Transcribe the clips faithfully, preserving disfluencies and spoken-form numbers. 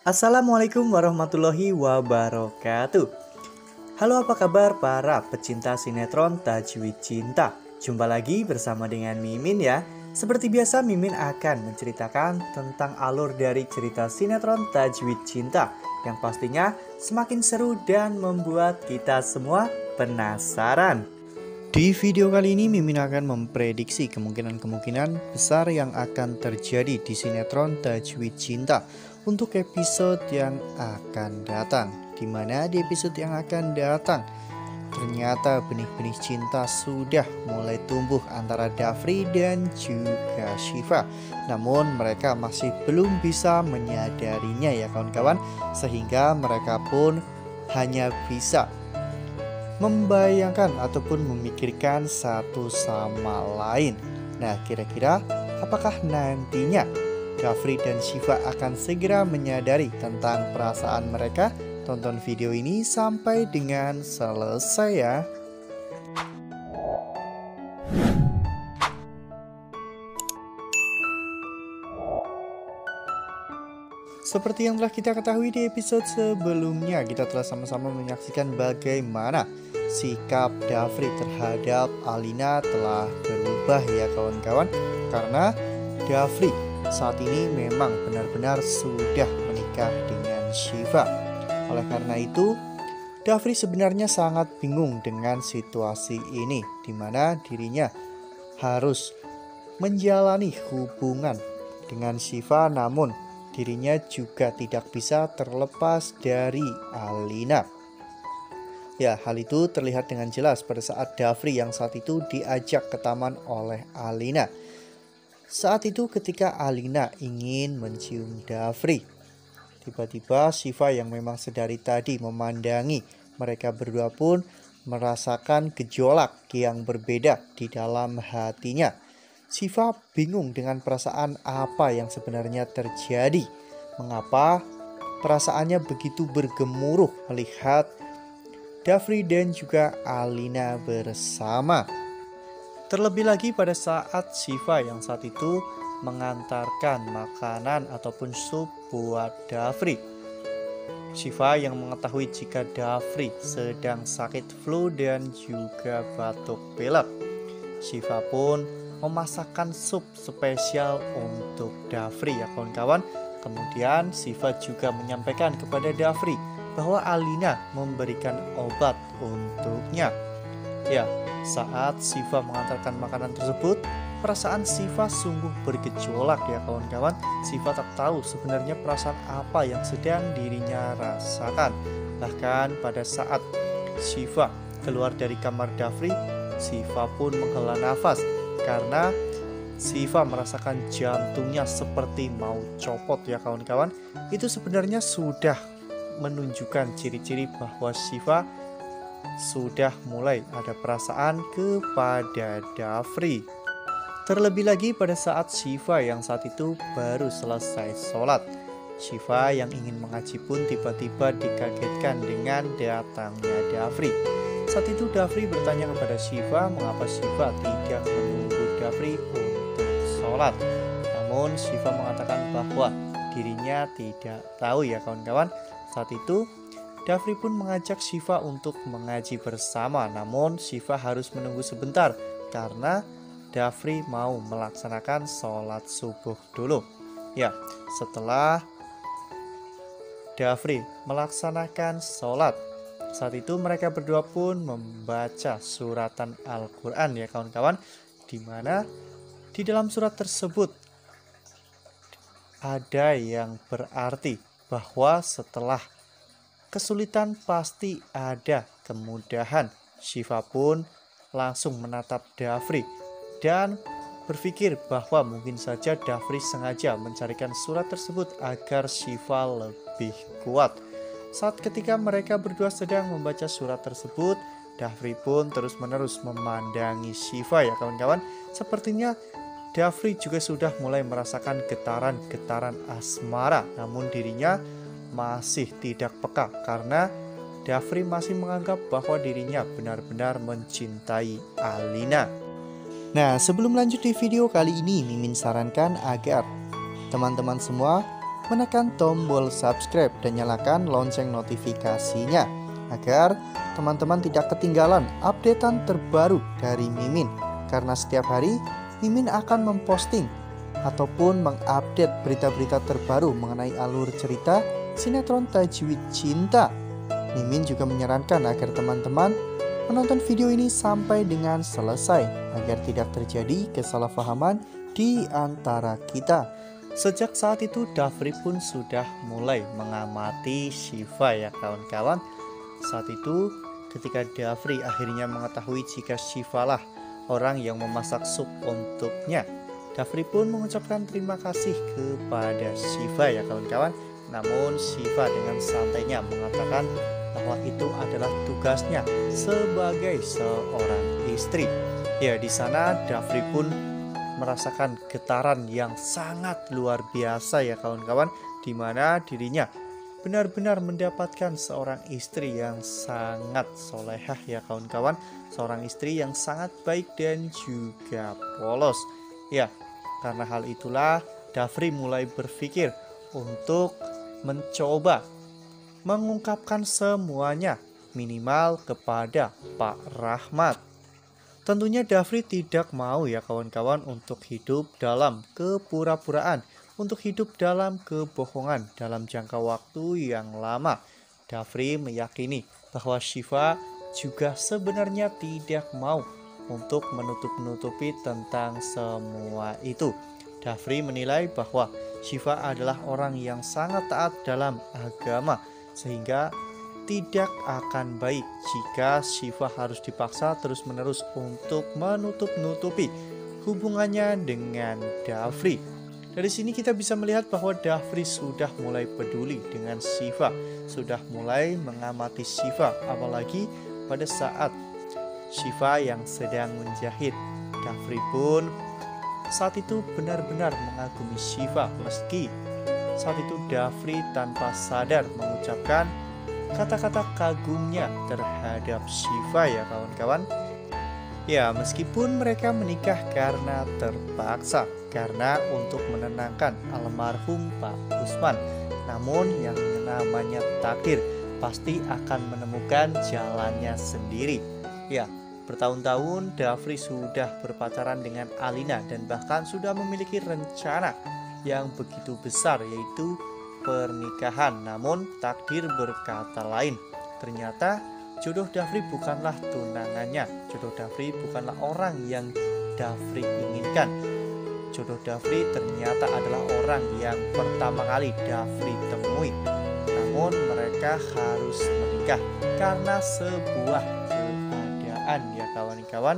Assalamualaikum warahmatullahi wabarakatuh. Halo, apa kabar para pecinta sinetron Tajwid Cinta? Jumpa lagi bersama dengan Mimin ya. Seperti biasa, Mimin akan menceritakan tentang alur dari cerita sinetron Tajwid Cinta yang pastinya semakin seru dan membuat kita semua penasaran. Di video kali ini Mimin akan memprediksi kemungkinan-kemungkinan besar yang akan terjadi di sinetron Tajwid Cinta untuk episode yang akan datang. Dimana di episode yang akan datang ternyata benih-benih cinta sudah mulai tumbuh antara Dafri dan juga Syifa. Namun mereka masih belum bisa menyadarinya ya kawan-kawan, sehingga mereka pun hanya bisa membayangkan ataupun memikirkan satu sama lain. Nah, kira-kira apakah nantinya Dafri dan Syifa akan segera menyadari tentang perasaan mereka? Tonton video ini sampai dengan selesai ya. Seperti yang telah kita ketahui di episode sebelumnya, kita telah sama-sama menyaksikan bagaimana sikap Dafri terhadap Alina telah berubah ya kawan-kawan. Karena Dafri saat ini memang benar-benar sudah menikah dengan Syifa. Oleh karena itu, Dafri sebenarnya sangat bingung dengan situasi ini, di mana dirinya harus menjalani hubungan dengan Syifa, namun dirinya juga tidak bisa terlepas dari Alina. Ya, hal itu terlihat dengan jelas pada saat Dafri yang saat itu diajak ke taman oleh Alina. Saat itu ketika Alina ingin mencium Dafri, tiba-tiba Syifa yang memang sedari tadi memandangi mereka berdua pun merasakan gejolak yang berbeda di dalam hatinya. Syifa bingung dengan perasaan apa yang sebenarnya terjadi. Mengapa perasaannya begitu bergemuruh melihat Dafri dan juga Alina bersama. Terlebih lagi pada saat Syifa yang saat itu mengantarkan makanan ataupun sup buat Dafri. Syifa yang mengetahui jika Dafri sedang sakit flu dan juga batuk pilek. Syifa pun memasakkan sup spesial untuk Dafri ya kawan-kawan. Kemudian Syifa juga menyampaikan kepada Dafri bahwa Alina memberikan obat untuknya. Ya, saat Syifa mengantarkan makanan tersebut, perasaan Syifa sungguh bergejolak ya kawan-kawan. Syifa tak tahu sebenarnya perasaan apa yang sedang dirinya rasakan. Bahkan pada saat Syifa keluar dari kamar Dafri, Syifa pun menghela nafas karena Syifa merasakan jantungnya seperti mau copot ya kawan-kawan. Itu sebenarnya sudah menunjukkan ciri-ciri bahwa Syifa sudah mulai ada perasaan kepada Dafri. Terlebih lagi pada saat Syifa yang saat itu baru selesai sholat. Syifa yang ingin mengaji pun tiba-tiba dikagetkan dengan datangnya Dafri. Saat itu Dafri bertanya kepada Syifa mengapa Syifa tidak menunggu Dafri untuk sholat. Namun Syifa mengatakan bahwa dirinya tidak tahu ya kawan-kawan. Saat itu Dafri pun mengajak Syifa untuk mengaji bersama, namun Syifa harus menunggu sebentar karena Dafri mau melaksanakan sholat subuh dulu. Ya, setelah Dafri melaksanakan sholat, saat itu mereka berdua pun membaca suratan Al-Quran ya kawan-kawan, di mana di dalam surat tersebut ada yang berarti bahwa setelah kesulitan pasti ada kemudahan. Syifa pun langsung menatap Dafri dan berpikir bahwa mungkin saja Dafri sengaja mencarikan surat tersebut agar Syifa lebih kuat. Saat ketika mereka berdua sedang membaca surat tersebut, Dafri pun terus-menerus memandangi Syifa ya kawan-kawan. Sepertinya Dafri juga sudah mulai merasakan getaran-getaran asmara, namun dirinya masih tidak peka karena Dafri masih menganggap bahwa dirinya benar-benar mencintai Alina. Nah, sebelum lanjut di video kali ini, Mimin sarankan agar teman-teman semua menekan tombol subscribe dan nyalakan lonceng notifikasinya agar teman-teman tidak ketinggalan updatean terbaru dari Mimin. Karena setiap hari Mimin akan memposting ataupun mengupdate berita-berita terbaru mengenai alur cerita sinetron Tajwid Cinta. Mimin juga menyarankan agar teman-teman menonton video ini sampai dengan selesai agar tidak terjadi kesalahpahaman di antara kita. Sejak saat itu Dafri pun sudah mulai mengamati Syifa ya kawan-kawan. Saat itu ketika Dafri akhirnya mengetahui jika Syifa lah orang yang memasak sup untuknya, Dafri pun mengucapkan terima kasih kepada Syifa ya kawan-kawan. Namun Syifa dengan santainya mengatakan bahwa itu adalah tugasnya sebagai seorang istri. Ya, di sana Dafri pun merasakan getaran yang sangat luar biasa ya kawan-kawan, di mana dirinya benar-benar mendapatkan seorang istri yang sangat solehah ya kawan-kawan, seorang istri yang sangat baik dan juga polos. Ya, karena hal itulah Dafri mulai berpikir untuk mencoba mengungkapkan semuanya minimal kepada Pak Rahmat. Tentunya Dafri tidak mau ya kawan-kawan untuk hidup dalam kepura-puraan, untuk hidup dalam kebohongan dalam jangka waktu yang lama. Dafri meyakini bahwa Syifa juga sebenarnya tidak mau untuk menutup-nutupi tentang semua itu. Dafri menilai bahwa Syifa adalah orang yang sangat taat dalam agama, sehingga tidak akan baik jika Syifa harus dipaksa terus-menerus untuk menutup-nutupi hubungannya dengan Dafri. Dari sini kita bisa melihat bahwa Dafri sudah mulai peduli dengan Syifa, sudah mulai mengamati Syifa, apalagi pada saat Syifa yang sedang menjahit. Dafri pun saat itu benar-benar mengagumi Syifa, meski saat itu Dafri tanpa sadar mengucapkan kata-kata kagumnya terhadap Syifa ya kawan-kawan. Ya, meskipun mereka menikah karena terpaksa, karena untuk menenangkan almarhum Pak Usman, namun yang namanya takdir pasti akan menemukan jalannya sendiri. Ya, bertahun-tahun Dafri sudah berpacaran dengan Alina dan bahkan sudah memiliki rencana yang begitu besar, yaitu pernikahan. Namun takdir berkata lain. Ternyata jodoh Dafri bukanlah tunangannya. Jodoh Dafri bukanlah orang yang Dafri inginkan. Jodoh Dafri ternyata adalah orang yang pertama kali Dafri temui. Namun mereka harus menikah karena sebuah keadaan ya kawan-kawan.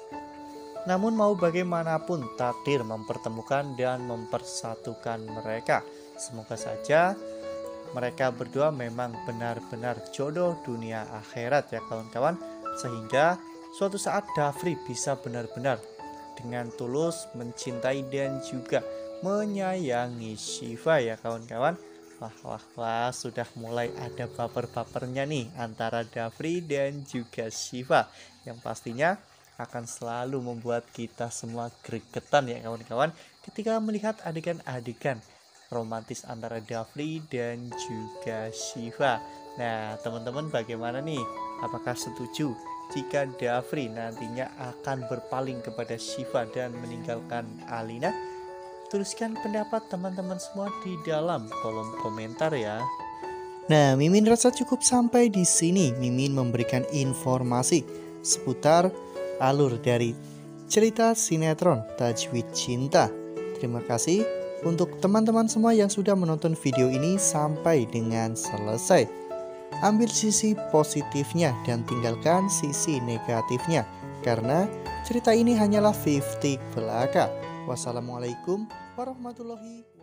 Namun mau bagaimanapun takdir mempertemukan dan mempersatukan mereka. Semoga saja mereka berdua memang benar-benar jodoh dunia akhirat ya kawan-kawan, sehingga suatu saat Dafri bisa benar-benar dengan tulus mencintai dan juga menyayangi Syifa ya kawan-kawan. Wah wah wah, sudah mulai ada baper-bapernya nih antara Dafri dan juga Syifa, yang pastinya akan selalu membuat kita semua gregetan ya kawan-kawan ketika melihat adegan-adegan romantis antara Dafri dan juga Syifa. Nah teman-teman, bagaimana nih? Apakah setuju jika Dafri nantinya akan berpaling kepada Syifa dan meninggalkan Alina? Tuliskan pendapat teman-teman semua di dalam kolom komentar ya. Nah, Mimin rasa cukup sampai di sini. Mimin memberikan informasi seputar alur dari cerita sinetron Tajwid Cinta. Terima kasih untuk teman-teman semua yang sudah menonton video ini sampai dengan selesai. Ambil sisi positifnya dan tinggalkan sisi negatifnya, karena cerita ini hanyalah lima puluh belaka. Wassalamualaikum warahmatullahi wabarakatuh.